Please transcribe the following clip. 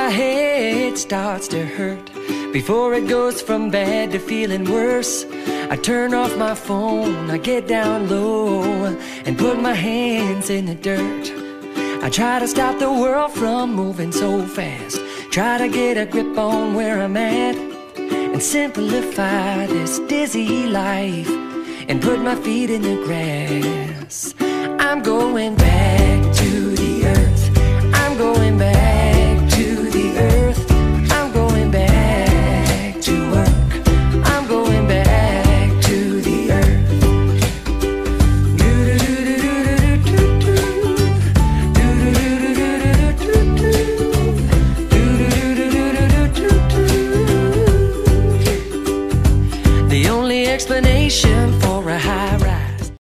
my head starts to hurt, before it goes from bad to feeling worse, I turn off my phone, I get down low and put my hands in the dirt. I try to stop the world from moving so fast, try to get a grip on where I'm at, and simplify this dizzy life, and put my feet in the grass. I'm going back to the earth, I'm going back to the earth, I'm going back to work, I'm going back to the earth. The only explanation for a high rise